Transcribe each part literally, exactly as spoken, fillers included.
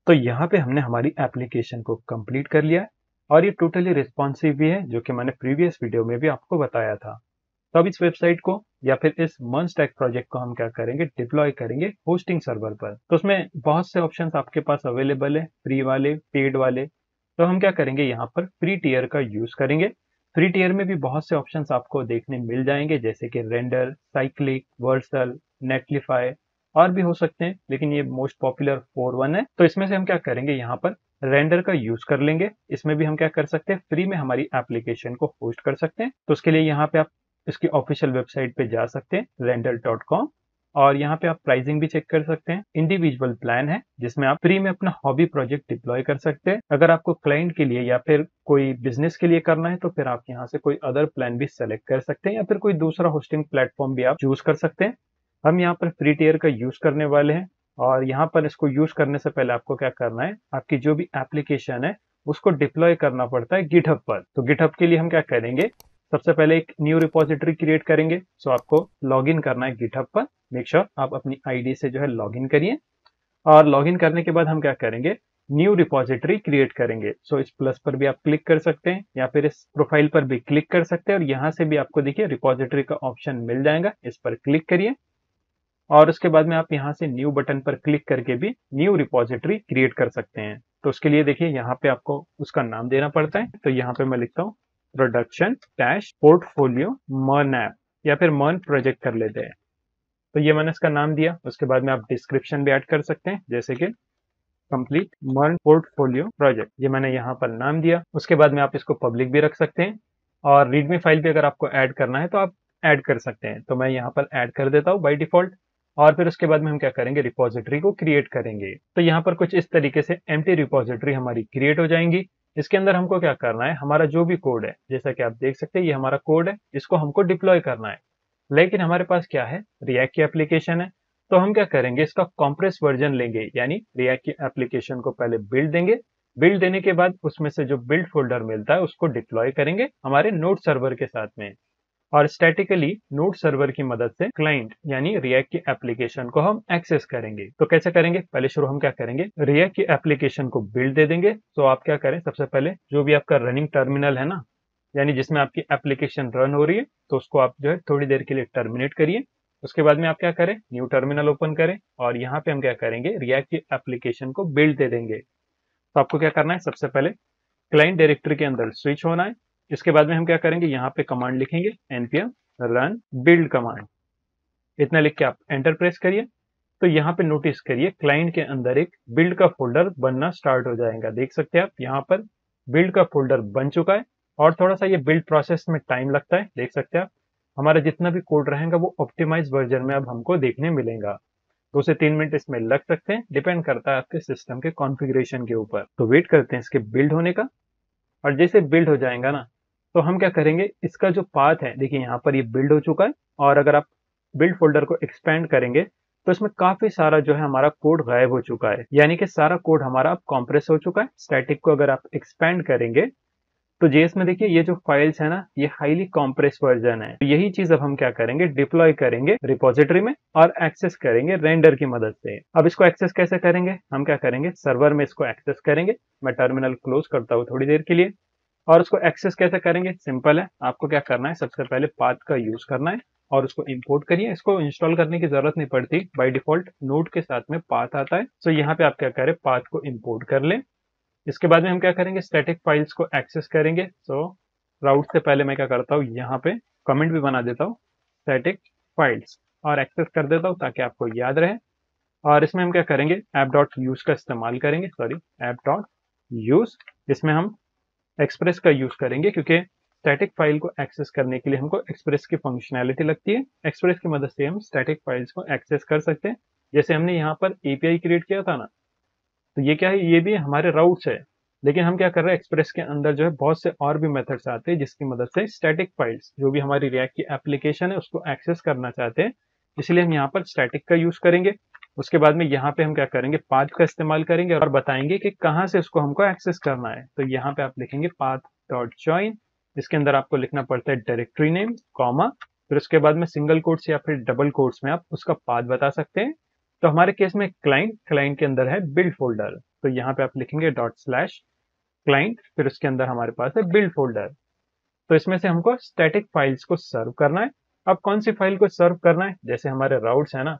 तो यहाँ पे हमने हमारी एप्लीकेशन को कंप्लीट कर लिया है और ये टोटली रिस्पॉन्सिव भी है, जो कि मैंने प्रीवियस वीडियो में भी आपको बताया था। तो अब इस वेबसाइट को या फिर इस मर्नस्टैक प्रोजेक्ट को हम क्या करेंगे, डिप्लॉय करेंगे होस्टिंग सर्वर पर। तो उसमें बहुत से ऑप्शंस आपके पास अवेलेबल है, फ्री वाले, पेड वाले। तो हम क्या करेंगे, यहाँ पर फ्री टियर का यूज करेंगे। फ्री टियर में भी बहुत से ऑप्शंस आपको देखने मिल जाएंगे, जैसे कि रेंडर, साइक्लिक, वर्सल, नेटलिफाई और भी हो सकते हैं, लेकिन ये मोस्ट पॉपुलर फोर वन है। तो इसमें से हम क्या करेंगे, यहाँ पर रेंडर का यूज कर लेंगे। इसमें भी हम क्या कर सकते हैं, फ्री में हमारी एप्लीकेशन को होस्ट कर सकते हैं। तो उसके लिए यहाँ पे आप इसकी ऑफिशियल वेबसाइट पे जा सकते हैं, रेंडर डॉट कॉम, और यहाँ पे आप प्राइसिंग भी चेक कर सकते हैं। इंडिविजुअल प्लान है जिसमें आप फ्री में अपना हॉबी प्रोजेक्ट डिप्लॉय कर सकते हैं। अगर आपको क्लाइंट के लिए या फिर कोई बिजनेस के लिए करना है तो फिर आप यहाँ से कोई अदर प्लान भी सेलेक्ट कर सकते हैं, या फिर कोई दूसरा होस्टिंग प्लेटफॉर्म भी आप चूज कर सकते हैं। हम यहाँ पर फ्री टियर का यूज करने वाले हैं, और यहाँ पर इसको यूज करने से पहले आपको क्या करना है, आपकी जो भी एप्लीकेशन है उसको डिप्लॉय करना पड़ता है गिटहब पर। तो गिटहब के लिए हम क्या करेंगे, सबसे पहले एक न्यू रिपोजिटरी क्रिएट करेंगे। सो आपको लॉगिन करना है गिटहब पर। मेक श्योर आप अपनी आईडी से जो है लॉगिन करिए, और लॉगिन करने के बाद हम क्या करेंगे, न्यू रिपोजिटरी क्रिएट करेंगे। सो इस प्लस पर भी आप क्लिक कर सकते हैं, या फिर इस प्रोफाइल पर भी क्लिक कर सकते हैं, और यहाँ से भी आपको देखिए रिपोजिटरी का ऑप्शन मिल जाएगा, इस पर क्लिक करिए। और उसके बाद में आप यहाँ से न्यू बटन पर क्लिक करके भी न्यू रिपोजिटरी क्रिएट कर सकते हैं। तो उसके लिए देखिए यहाँ पे आपको उसका नाम देना पड़ता है। तो यहाँ पे मैं लिखता हूँ production dash portfolio MERN app, या फिर मर्न प्रोजेक्ट कर लेते हैं। तो ये मैंने इसका नाम दिया। उसके बाद में आप डिस्क्रिप्शन भी ऐड कर सकते हैं, जैसे कि कंप्लीट मर्न पोर्टफोलियो प्रोजेक्ट, ये मैंने यहाँ पर नाम दिया। उसके बाद में आप इसको पब्लिक भी रख सकते हैं, और रीडमी फाइल भी अगर आपको ऐड करना है तो आप ऐड कर सकते हैं। तो मैं यहाँ पर ऐड कर देता हूँ बाय डिफॉल्ट। और फिर उसके बाद में हम क्या करेंगे, रिपोजिटरी को क्रिएट करेंगे। तो यहाँ पर कुछ इस तरीके से एम्प्टी रिपोजिटरी हमारी क्रिएट हो जाएंगी। इसके अंदर हमको क्या करना है, हमारा जो भी कोड है, जैसा कि आप देख सकते हैं ये हमारा कोड है, इसको हमको डिप्लॉय करना है। लेकिन हमारे पास क्या है, रिएक्ट की एप्लीकेशन है। तो हम क्या करेंगे, इसका कॉम्प्रेस वर्जन लेंगे, यानी रिएक्ट की एप्लीकेशन को पहले बिल्ड देंगे। बिल्ड देने के बाद उसमें से जो बिल्ड फोल्डर मिलता है उसको डिप्लॉय करेंगे हमारे नोड सर्वर के साथ में। और स्टैटिकली नोड सर्वर की मदद से क्लाइंट यानी रिएक्ट की एप्लीकेशन को हम एक्सेस करेंगे। तो कैसे करेंगे, पहले शुरू हम क्या करेंगे, रिएक्ट की एप्लीकेशन को बिल्ड दे देंगे। तो आप क्या करें, सबसे पहले जो भी आपका रनिंग टर्मिनल है ना, यानी जिसमें आपकी एप्लीकेशन रन हो रही है, तो उसको आप जो है थोड़ी देर के लिए टर्मिनेट करिए। उसके बाद में आप क्या करें, न्यू टर्मिनल ओपन करें, और यहाँ पे हम क्या करेंगे, रिएक्ट की एप्लीकेशन को बिल्ड दे देंगे। तो आपको क्या करना है, सबसे पहले क्लाइंट डायरेक्टरी के अंदर स्विच होना है। इसके बाद में हम क्या करेंगे, यहाँ पे कमांड लिखेंगे npm रन बिल्ड कमांड, इतना लिख के आप एंटर प्रेस करिए। तो यहाँ पे नोटिस करिए क्लाइंट के अंदर एक बिल्ड का फोल्डर बनना स्टार्ट हो जाएगा। देख सकते हैं आप यहाँ पर बिल्ड का फोल्डर बन चुका है, और थोड़ा सा ये बिल्ड प्रोसेस में टाइम लगता है। देख सकते हैं आप, हमारा जितना भी कोड रहेगा वो ऑप्टिमाइज वर्जन में अब हमको देखने मिलेगा। दो से तीन मिनट इसमें लग सकते हैं, डिपेंड करता है आपके सिस्टम के कॉन्फ़िगरेशन के ऊपर। तो वेट करते हैं इसके बिल्ड होने का। और जैसे बिल्ड हो जाएगा ना, तो हम क्या करेंगे, इसका जो पाथ है, देखिए यहाँ पर ये बिल्ड हो चुका है। और अगर आप बिल्ड फोल्डर को एक्सपेंड करेंगे तो इसमें काफी सारा जो है हमारा कोड गायब हो चुका है, यानी कि सारा कोड हमारा अब कॉम्प्रेस हो चुका है। स्टैटिक को अगर आप एक्सपेंड करेंगे तो जेएस में देखिए ये जो फाइल्स है ना, ये हाईली कॉम्प्रेस वर्जन है। तो यही चीज अब हम क्या करेंगे, डिप्लॉय करेंगे रिपोजिटरी में, और एक्सेस करेंगे रेंडर की मदद से। अब इसको एक्सेस कैसे करेंगे, हम क्या करेंगे, सर्वर में इसको एक्सेस करेंगे। मैं टर्मिनल क्लोज करता हूँ थोड़ी देर के लिए। और उसको एक्सेस कैसे करेंगे, सिंपल है, आपको क्या करना है, सबसे पहले पाथ का यूज करना है और उसको इंपोर्ट करिए। इसको इंस्टॉल करने की जरूरत नहीं पड़ती, बाय डिफॉल्ट नोड के साथ में पाथ आता है। सो यहाँ पे आप क्या करें, पाथ को इंपोर्ट कर लें। इसके बाद में हम क्या करेंगे, स्टैटिक फाइल्स को एक्सेस करेंगे। सो राउट से पहले मैं क्या करता हूँ, यहाँ पे कमेंट भी बना देता हूँ, स्टैटिक फाइल्स, और एक्सेस कर देता हूँ ताकि आपको याद रहे। और इसमें हम क्या करेंगे, ऐप डॉट यूज का इस्तेमाल करेंगे, सॉरी ऐप डॉट यूज। इसमें हम एक्सप्रेस का यूज करेंगे, क्योंकि स्टैटिक फाइल को एक्सेस करने के लिए हमको एक्सप्रेस की फंक्शनैलिटी लगती है। एक्सप्रेस की मदद से हम स्टैटिक फाइल्स को एक्सेस कर सकते हैं। जैसे हमने यहाँ पर एपीआई क्रिएट किया था ना, तो ये क्या है, ये भी हमारे राउट्स है। लेकिन हम क्या कर रहे हैं, एक्सप्रेस के अंदर जो है बहुत से और भी मेथड्स आते हैं जिसकी मदद से स्टैटिक फाइल्स जो भी हमारी रिएक्ट की एप्लीकेशन है उसको एक्सेस करना चाहते हैं। इसलिए हम यहाँ पर स्टैटिक का यूज करेंगे। उसके बाद में यहाँ पे हम क्या करेंगे, पाथ का इस्तेमाल करेंगे और बताएंगे कि कहाँ से उसको हमको एक्सेस करना है। तो यहाँ पे आप लिखेंगे पाथ डॉट ज्वाइन। इसके अंदर आपको लिखना पड़ता है डायरेक्टरी नेम, कॉमा, फिर उसके बाद में सिंगल कोट्स या फिर डबल कोट्स में आप उसका पाथ बता सकते हैं। तो हमारे केस में क्लाइंट क्लाइंट के अंदर है बिल्ड फोल्डर, तो यहाँ पे आप लिखेंगे डॉट स्लैश क्लाइंट, फिर उसके अंदर हमारे पास है बिल्ड फोल्डर। तो इसमें से हमको स्टैटिक फाइल्स को सर्व करना है। अब कौन सी फाइल को सर्व करना है, जैसे हमारे राउट्स है ना,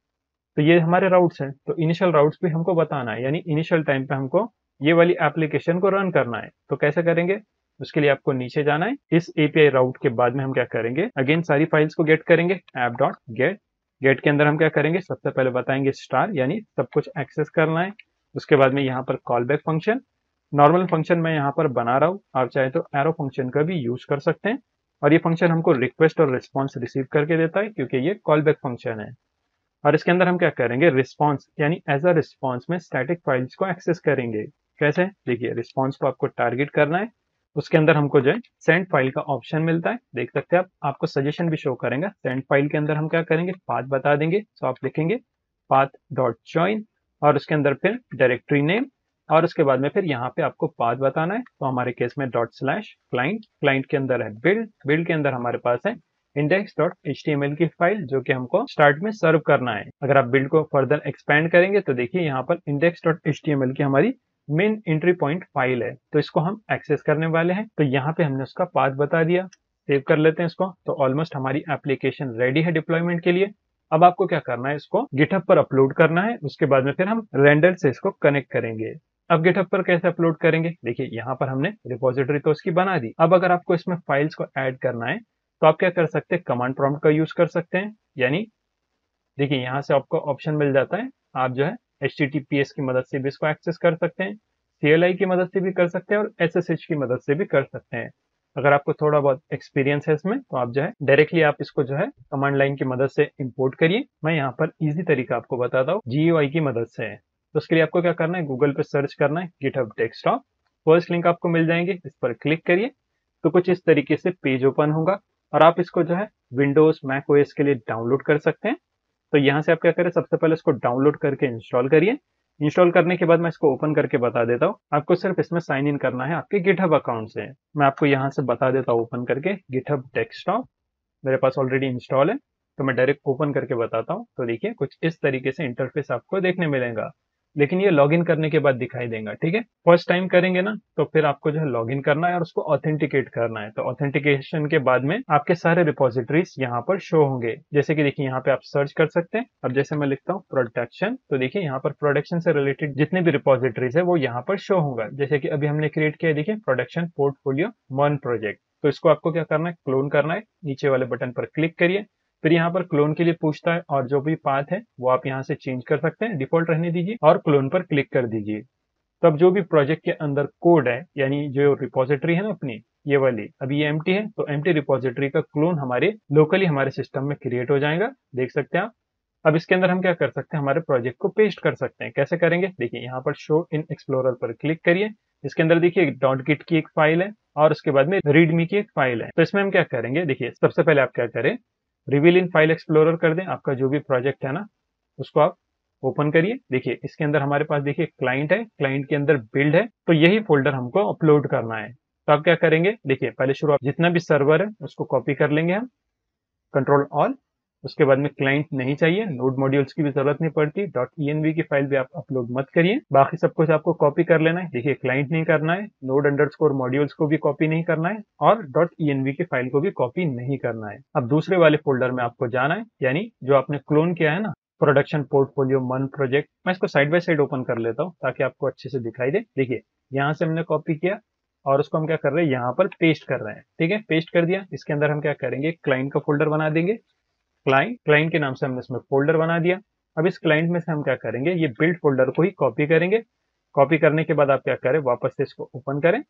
तो ये हमारे राउट्स हैं, तो इनिशियल राउट्स भी हमको बताना है, यानी इनिशियल टाइम पे हमको ये वाली एप्लीकेशन को रन करना है। तो कैसे करेंगे, उसके लिए आपको नीचे जाना है। इस एपीआई राउट के बाद में हम क्या करेंगे, अगेन सारी फाइल्स को गेट करेंगे, ऐप डॉट गेट। गेट के अंदर हम क्या करेंगे, सबसे पहले बताएंगे स्टार, यानी सब कुछ एक्सेस करना है। उसके बाद में यहाँ पर call back function, normal function मैं यहाँ पर बना रहा हूँ, आप चाहे तो एरो फंक्शन का भी यूज कर सकते हैं। और ये फंक्शन हमको रिक्वेस्ट और रिस्पॉन्स रिसीव करके देता है, क्योंकि ये कॉल बैक फंक्शन है। और इसके अंदर हम क्या करेंगे, रिस्पॉन्स यानी एज अ रिस्पॉन्स में स्टैटिक फाइल्स को एक्सेस करेंगे। कैसे, देखिए रिस्पॉन्स को आपको टारगेट करना है, उसके अंदर हमको जो है सेंड फाइल का ऑप्शन मिलता है, देख सकते हैं आप, आपको सजेशन भी शो करेंगे। सेंड फाइल के अंदर हम क्या करेंगे, पाथ बता देंगे, तो आप लिखेंगे पाथ डॉट जॉइन, और उसके अंदर फिर डायरेक्टरी नेम, और उसके बाद में फिर यहाँ पे आपको पाथ बताना है। तो हमारे केस में डॉट स्लैश क्लाइंट, क्लाइंट के अंदर है बिल्ड, बिल्ड के अंदर हमारे पास है index dot H T M L की फाइल, जो कि हमको स्टार्ट में सर्व करना है। अगर आप बिल्ड को फर्दर एक्सपेंड करेंगे तो देखिए यहाँ पर index dot H T M L की हमारी मेन एंट्री पॉइंट फाइल है, तो इसको हम एक्सेस करने वाले हैं। तो यहाँ पे हमने उसका पाथ बता दिया, सेव कर लेते हैं इसको। तो ऑलमोस्ट हमारी एप्लीकेशन रेडी है डिप्लॉयमेंट के लिए। अब आपको क्या करना है, इसको गिटहब पर अपलोड करना है, उसके बाद में फिर हम रेंडर से इसको कनेक्ट करेंगे। अब गिटहब पर कैसे अपलोड करेंगे, देखिए यहाँ पर हमने रिपोजिटरी तो उसकी बना दी। अब अगर आपको इसमें फाइल्स को ऐड करना है तो आप क्या कर सकते हैं, कमांड प्रॉम्प्ट का यूज कर सकते हैं। यानी देखिए यहाँ से आपको ऑप्शन मिल जाता है, आप जो है H T T P S की मदद से भी इसको एक्सेस कर सकते हैं, सी एल आई की मदद से भी कर सकते हैं, और एस एस एच की मदद से भी कर सकते हैं। अगर आपको थोड़ा बहुत एक्सपीरियंस है इसमें तो आप जो है डायरेक्टली आप इसको जो है कमांड लाइन की मदद से इंपोर्ट करिए। मैं यहाँ पर इजी तरीका आपको बताता हूँ, जी यू आई की मदद से। तो उसके लिए आपको क्या करना है, गूगल पे सर्च करना है गिटहब डेस्कटॉप, फर्स्ट लिंक आपको मिल जाएंगे, इस पर क्लिक करिए। तो कुछ इस तरीके से पेज ओपन होगा, और आप इसको जो है विंडोज मैक ओएस के लिए डाउनलोड कर सकते हैं। तो यहाँ से आप क्या करें, सबसे पहले इसको डाउनलोड करके इंस्टॉल करिए। इंस्टॉल करने के बाद मैं इसको ओपन करके बता देता हूँ, आपको सिर्फ इसमें साइन इन करना है आपके गिटहब अकाउंट से। मैं आपको यहाँ से बता देता हूँ ओपन करके, गिटहब डेस्कटॉप मेरे पास ऑलरेडी इंस्टॉल है, तो मैं डायरेक्ट ओपन करके बताता हूँ। तो देखिए कुछ इस तरीके से इंटरफेस आपको देखने मिलेगा, लेकिन ये लॉगिन करने के बाद दिखाई देगा, ठीक है। फर्स्ट टाइम करेंगे ना, तो फिर आपको जो है लॉगिन करना है और उसको ऑथेंटिकेट करना है। तो ऑथेंटिकेशन के बाद में आपके सारे रिपोजिटरीज यहाँ पर शो होंगे, जैसे कि देखिए यहाँ पे आप सर्च कर सकते हैं। अब जैसे मैं लिखता हूँ प्रोडक्शन, तो देखिए यहाँ पर प्रोडक्शन से रिलेटेड जितने भी रिपोजिटरीज है वो यहाँ पर शो होगा। जैसे कि अभी हमने क्रिएट किया है, देखिए प्रोडक्शन पोर्टफोलियो मन प्रोजेक्ट। तो इसको आपको क्या करना है, क्लोन करना है, नीचे वाले बटन पर क्लिक करिए, फिर यहाँ पर क्लोन के लिए पूछता है, और जो भी पाथ है वो आप यहाँ से चेंज कर सकते हैं, डिफॉल्ट रहने दीजिए और क्लोन पर क्लिक कर दीजिए। तो अब जो भी प्रोजेक्ट के अंदर कोड है, यानी जो रिपोजिटरी है ना अपनी ये वाली, अभी ये एम्प्टी है, तो एम्प्टी रिपोजिटरी का क्लोन हमारे लोकली हमारे सिस्टम में क्रिएट हो जाएगा, देख सकते हैं आप। अब इसके अंदर हम क्या कर सकते हैं, हमारे प्रोजेक्ट को पेस्ट कर सकते हैं। कैसे करेंगे, देखिए यहाँ पर शो इन एक्सप्लोरर पर क्लिक करिए, इसके अंदर देखिए डॉट गिट की एक फाइल है, और उसके बाद में रीडमी की एक फाइल है। तो इसमें हम क्या करेंगे, देखिए सबसे पहले आप क्या करें, रिवील इन फाइल एक्सप्लोरर कर दें, आपका जो भी प्रोजेक्ट है ना उसको आप ओपन करिए। देखिए इसके अंदर हमारे पास देखिए क्लाइंट है, क्लाइंट के अंदर बिल्ड है, तो यही फोल्डर हमको अपलोड करना है। तो आप क्या करेंगे, देखिए पहले शुरुआत जितना भी सर्वर है उसको कॉपी कर लेंगे हम, कंट्रोल ऑल। उसके बाद में क्लाइंट नहीं चाहिए, नोड मॉड्यूल्स की भी जरूरत नहीं पड़ती, डॉट ई की फाइल भी आप अपलोड मत करिए, बाकी सब कुछ आपको कॉपी कर लेना है। देखिए क्लाइंट नहीं करना है, नोड अंडरस्कोर मॉड्यूल्स को भी कॉपी नहीं करना है, और डॉट ई की फाइल को भी कॉपी नहीं करना है। अब दूसरे वाले फोल्डर में आपको जाना है, यानी जो आपने क्लोन किया है ना प्रोडक्शन पोर्टफोलियो मन प्रोजेक्ट, मैं इसको साइड बाय साइड ओपन कर लेता हूँ ताकि आपको अच्छे से दिखाई दे। देखिए यहाँ से हमने कॉपी किया और उसको हम क्या कर रहे हैं, यहाँ पर पेस्ट कर रहे हैं, ठीक है, पेस्ट कर दिया। इसके अंदर हम क्या करेंगे, क्लाइंट का फोल्डर बना देंगे, क्लाइंट क्लाइंट के नाम से हमने इसमें फोल्डर बना दिया। अब इस क्लाइंट में से हम क्या करेंगे, ये बिल्ड फोल्डर को ही कॉपी करेंगे। कॉपी करने के बाद आप क्या करें, वापस से इसको ओपन करें,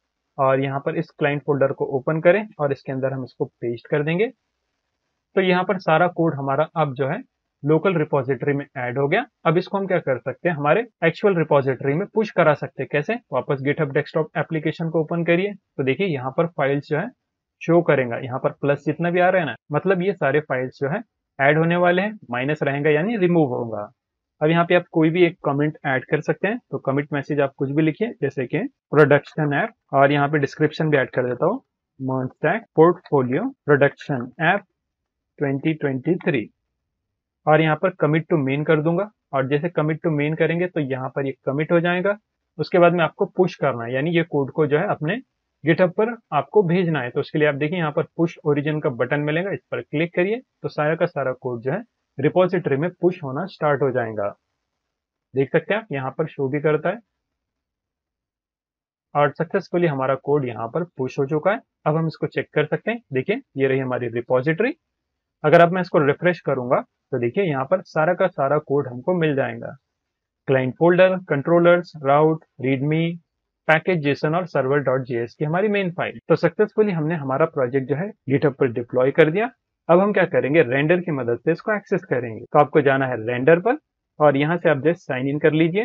और यहाँ पर इस क्लाइंट फोल्डर को ओपन करें, और इसके अंदर हम इसको पेस्ट कर देंगे। तो यहाँ पर सारा कोड हमारा अब जो है लोकल रिपोजिटरी में ऐड हो गया। अब इसको हम क्या कर सकते हैं, हमारे एक्चुअल रिपोजिटरी में पुश करा सकते हैं। कैसे, वापस गिटहब डेस्कटॉप एप्लीकेशन को ओपन करिए, तो देखिए यहाँ पर फाइल्स जो है शो करेगा, यहाँ पर प्लस जितना भी आ रहा है ना, मतलब ये सारे फाइल्स जो है ऐड होने वाले हैं, माइनस रहेगा यानी रिमूव होगा। अब यहाँ पे आप कोई भी एक कमेंट ऐड कर सकते हैं, तो कमिट मैसेज आप कुछ भी लिखिए, जैसे कि प्रोडक्शन ऐप, और यहाँ पे डिस्क्रिप्शन भी ऐड कर देता हूँ, merge portfolio production app twenty twenty three. और यहाँ पर कमिट टू मेन कर दूंगा। और जैसे कमिट टू मेन करेंगे तो यहाँ पर ये कमिट हो जाएगा। उसके बाद में आपको पुश करना है, यानी ये कोड को जो है अपने गिटहब पर आपको भेजना है। तो उसके लिए आप देखिए यहाँ पर पुश ओरिजिन का बटन मिलेगा, इस पर क्लिक करिए तो सारा का सारा कोड जो है रिपोजिटरी में पुश होना स्टार्ट हो जाएगा। देख सकते हैं आप यहाँ पर शो भी करता है और सक्सेसफुली हमारा कोड यहाँ पर पुश हो चुका है। अब हम इसको चेक कर सकते हैं। देखिए ये रही हमारी रिपोजिटरी। अगर अब मैं इसको रिफ्रेश करूंगा तो देखिए यहाँ पर सारा का सारा कोड हमको मिल जाएगा। Client folder, controllers, route, readme, package JSON और सर्वर डॉट जेएस की हमारी मेन फाइल। तो सक्सेसफुली हमने हमारा प्रोजेक्ट जो है गिटहब पर डिप्लॉय कर दिया। अब हम क्या करेंगे, रेंडर की मदद से इसको एक्सेस करेंगे। तो आपको जाना है रेंडर पर और यहाँ से आप जस्ट साइन इन कर लीजिए।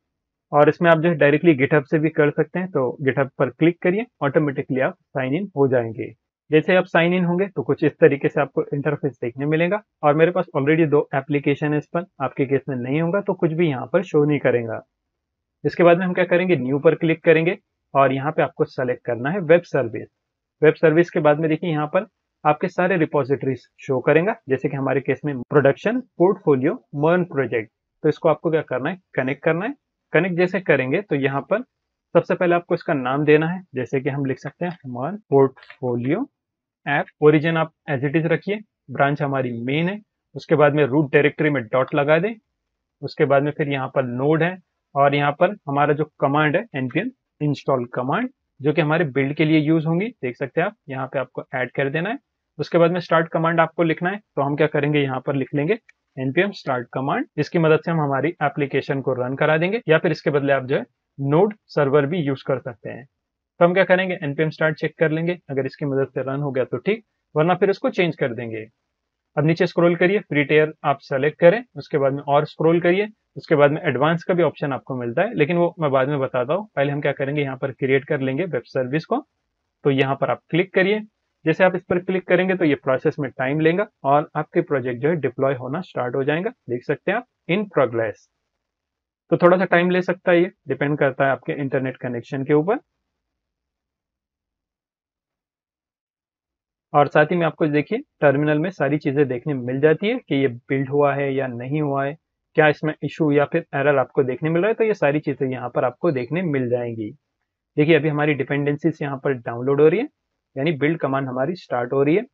और इसमें आप जो है डायरेक्टली गिटहब से भी कर सकते हैं। तो गिटहब पर क्लिक करिए, ऑटोमेटिकली आप साइन इन हो जाएंगे। जैसे आप साइन इन होंगे तो कुछ इस तरीके से आपको इंटरफेस देखने मिलेगा। और मेरे पास ऑलरेडी दो एप्लीकेशन है इस पर, आपके केस में नहीं होगा तो कुछ भी यहाँ पर शो नहीं करेगा। इसके बाद में हम क्या करेंगे, न्यू पर क्लिक करेंगे और यहाँ पे आपको सेलेक्ट करना है वेब सर्विस। वेब सर्विस के बाद में देखिए यहाँ पर आपके सारे रिपोजिटरीज शो करेगा, जैसे कि हमारे केस में प्रोडक्शन, पोर्टफोलियो, मर्न प्रोजेक्ट। तो इसको आपको क्या करना है, कनेक्ट करना है। कनेक्ट जैसे करेंगे तो यहाँ पर सबसे पहले आपको इसका नाम देना है, जैसे कि हम लिख सकते हैं मर्न पोर्टफोलियो ऐप। ओरिजिन आप एज इट इज रखिए, ब्रांच हमारी मेन है। उसके बाद में रूट डायरेक्टरी में डॉट लगा दें। उसके बाद में फिर यहाँ पर नोड है और यहाँ पर हमारा जो कमांड है npm इंस्टॉल कमांड, जो कि हमारे बिल्ड के लिए यूज होंगी। देख सकते हैं आप, यहाँ पे आपको ऐड कर देना है। उसके बाद में स्टार्ट कमांड आपको लिखना है। तो हम क्या करेंगे, यहाँ पर लिख लेंगे npm स्टार्ट कमांड। इसकी मदद से हम हमारी एप्लीकेशन को रन करा देंगे, या फिर इसके बदले आप जो है नोड सर्वर भी यूज कर सकते हैं। तो हम क्या करेंगे, npm स्टार्ट चेक कर लेंगे, अगर इसकी मदद से रन हो गया तो ठीक, वरना फिर इसको चेंज कर देंगे। अब नीचे स्क्रॉल करिए, फ्री टेयर आप सेलेक्ट करें। उसके बाद में और स्क्रॉल करिए, उसके बाद में एडवांस का भी ऑप्शन आपको मिलता है, लेकिन वो मैं बाद में बताता हूँ। पहले हम क्या करेंगे, यहाँ पर क्रिएट कर लेंगे वेब सर्विस को। तो यहाँ पर आप क्लिक करिए। जैसे आप इस पर क्लिक करेंगे तो ये प्रोसेस में टाइम लेगा और आपके प्रोजेक्ट जो है डिप्लॉय होना स्टार्ट हो जाएगा। देख सकते हैं आप, इन प्रोग्रेस। तो थोड़ा सा टाइम ले सकता है, ये डिपेंड करता है आपके इंटरनेट कनेक्शन के ऊपर। और साथ ही में आपको देखिए टर्मिनल में सारी चीजें देखने मिल जाती है कि ये बिल्ड हुआ है या नहीं हुआ है, क्या इसमें इशू या फिर एरर आपको देखने मिल रहा है। तो ये सारी चीजें यहाँ पर आपको देखने मिल जाएंगी। देखिए अभी हमारी डिपेंडेंसीज यहाँ पर डाउनलोड हो रही है, यानी बिल्ड कमांड हमारी स्टार्ट हो रही है।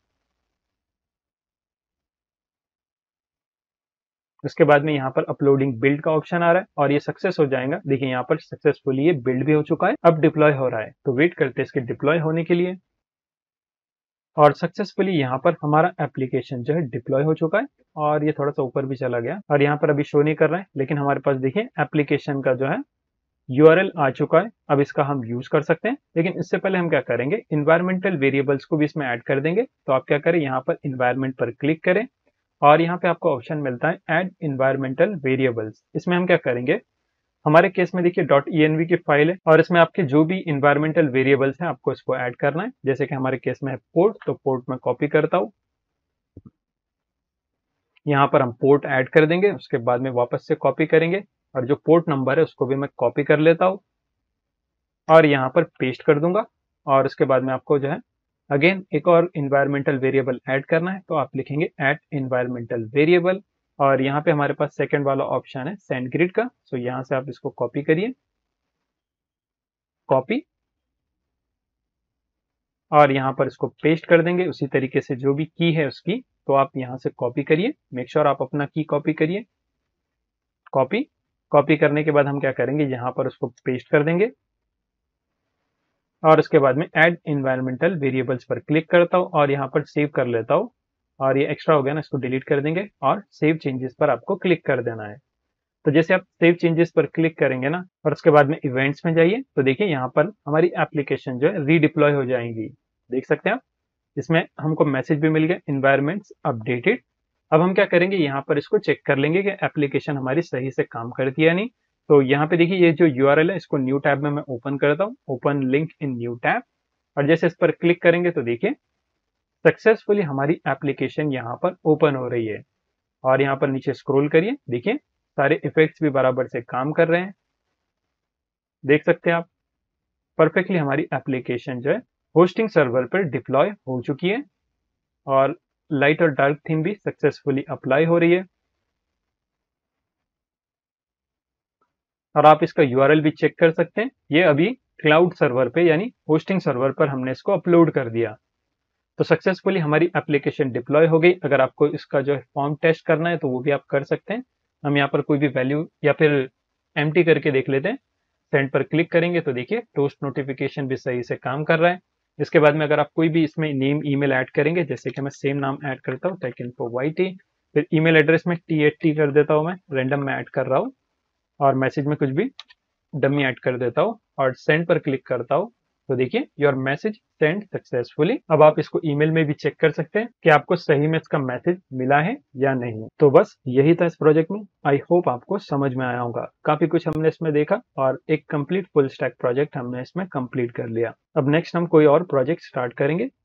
उसके बाद में यहाँ पर अपलोडिंग बिल्ड का ऑप्शन आ रहा है और ये सक्सेस हो जाएगा। देखिए यहाँ पर सक्सेसफुली ये बिल्ड भी हो चुका है, अब डिप्लॉय हो रहा है। तो वेट करते हैं इसके डिप्लॉय होने के लिए। और सक्सेसफुली यहाँ पर हमारा एप्लीकेशन जो है डिप्लॉय हो चुका है और ये थोड़ा सा ऊपर भी चला गया और यहाँ पर अभी शो नहीं कर रहा है, लेकिन हमारे पास देखिए एप्लीकेशन का जो है यूआरएल आ चुका है। अब इसका हम यूज कर सकते हैं, लेकिन इससे पहले हम क्या करेंगे, इन्वायरमेंटल वेरिएबल्स को भी इसमें ऐड कर देंगे। तो आप क्या करें, यहाँ पर इन्वायरमेंट पर क्लिक करें और यहाँ पे आपको ऑप्शन मिलता है ऐड इन्वायरमेंटल वेरिएबल्स। इसमें हम क्या करेंगे, हमारे केस में देखिए डॉट env की फाइल है और इसमें आपके जो भी इन्वायरमेंटल वेरिएबल्स हैं आपको इसको ऐड करना है। जैसे कि हमारे केस में है पोर्ट, तो पोर्ट में कॉपी करता हूँ, यहाँ पर हम पोर्ट ऐड कर देंगे। उसके बाद में वापस से कॉपी करेंगे और जो पोर्ट नंबर है उसको भी मैं कॉपी कर लेता हूँ और यहाँ पर पेस्ट कर दूंगा। और उसके बाद में आपको जो है अगेन एक और इन्वायरमेंटल वेरिएबल ऐड करना है। तो आप लिखेंगे ऐड इन्वायरमेंटल वेरिएबल और यहाँ पे हमारे पास सेकंड वाला ऑप्शन है सेंडग्रिड का। तो यहाँ से आप इसको कॉपी करिए, कॉपी, और यहाँ पर इसको पेस्ट कर देंगे। उसी तरीके से जो भी की है उसकी, तो आप यहाँ से कॉपी करिए, मेक श्योर आप अपना की कॉपी करिए। कॉपी कॉपी करने के बाद हम क्या करेंगे, यहाँ पर उसको पेस्ट कर देंगे और उसके बाद में ऐड इन्वायरमेंटल वेरिएबल्स पर क्लिक करता हूँ और यहाँ पर सेव कर लेता हूँ। और ये एक्स्ट्रा हो गया ना, इसको डिलीट कर देंगे और सेव चेंजेस पर आपको क्लिक कर देना है। तो जैसे आप सेव चेंजेस पर क्लिक करेंगे ना और उसके बाद में इवेंट्स में जाइए, तो देखिए यहाँ पर हमारी एप्लीकेशन जो है रीडिप्लॉय हो जाएंगी। देख सकते हैं आप, इसमें हमको मैसेज भी मिल गया इन्वायरमेंट्स अपडेटेड। अब हम क्या करेंगे, यहाँ पर इसको चेक कर लेंगे कि एप्लीकेशन हमारी सही से काम करती है या नहीं। तो यहाँ पे देखिए ये जो यूआरएल है इसको न्यू टैब में मैं ओपन करता हूँ, open link in new tab. और जैसे इस पर क्लिक करेंगे तो देखिए सक्सेसफुली हमारी एप्लीकेशन यहाँ पर ओपन हो रही है। और यहाँ पर नीचे स्क्रॉल करिए, देखिए सारे इफेक्ट्स भी बराबर से काम कर रहे हैं। देख सकते हैं आप, परफेक्टली हमारी एप्लीकेशन जो है होस्टिंग सर्वर पर डिप्लॉय हो चुकी है और लाइट और डार्क थीम भी सक्सेसफुली अप्लाई हो रही है। और आप इसका यूआरएल भी चेक कर सकते हैं। ये अभी क्लाउड सर्वर पे यानी होस्टिंग सर्वर पर हमने इसको अपलोड कर दिया। तो सक्सेसफुली हमारी एप्लीकेशन डिप्लॉय हो गई। अगर आपको इसका जो फॉर्म टेस्ट करना है तो वो भी आप कर सकते हैं। हम यहाँ पर कोई भी वैल्यू या फिर एम्प्टी करके देख लेते हैं। सेंड पर क्लिक करेंगे तो देखिए टोस्ट नोटिफिकेशन भी सही से काम कर रहा है। इसके बाद में अगर आप कोई भी इसमें नेम ईमेल ऐड करेंगे, जैसे कि मैं सेम नाम ऐड करता हूँ टेक इन्फो वाई टी, फिर ईमेल एड्रेस में टी एट टी कर देता हूँ, मैं रेंडम में ऐड कर रहा हूँ, और मैसेज में कुछ भी डमी ऐड कर देता हूँ और सेंड पर क्लिक करता हूँ तो देखिए योर मैसेज सेंड सक्सेसफुली। अब आप इसको ईमेल में भी चेक कर सकते हैं कि आपको सही में इसका मैसेज मिला है या नहीं। तो बस यही था इस प्रोजेक्ट में। आई होप आपको समझ में आया होगा। काफी कुछ हमने इसमें देखा और एक कंप्लीट फुल स्टैक प्रोजेक्ट हमने इसमें कंप्लीट कर लिया। अब नेक्स्ट हम कोई और प्रोजेक्ट स्टार्ट करेंगे